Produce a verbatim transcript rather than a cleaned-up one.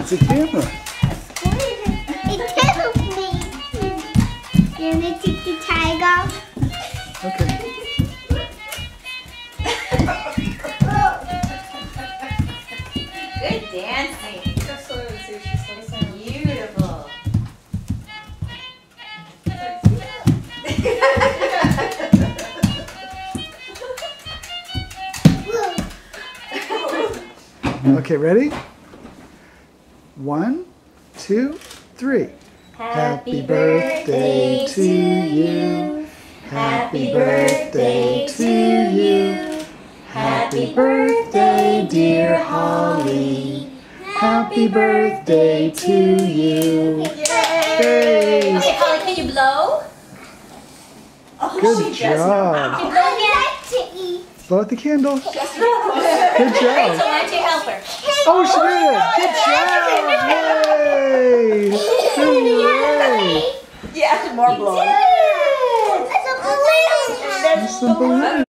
It's a camera. It tickles me. You want to take the tag off? Okay. Good dancing. Beautiful. Okay, ready? One, two, three. Happy birthday to you. Happy birthday to you. Happy birthday, dear Holly. Happy birthday to you. Yay! Yay! Okay, Holly, can you blow? Oh, Good she does. job. Can you blow I again? like to eat. Blow out the candle. Good Rachel, job. why don't you help her? Oh, she did. Good job. Yay! Hooray! Yeah, more blowing. It's a balloon. There's some balloons.